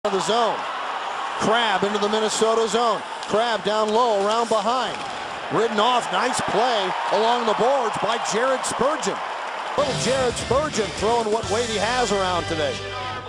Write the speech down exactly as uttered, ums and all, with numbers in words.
of the zone. Crabb into the Minnesota zone. Crabb down low, around behind. Ridden off, nice play along the boards by Jared Spurgeon. Little Jared Spurgeon throwing what weight he has around today.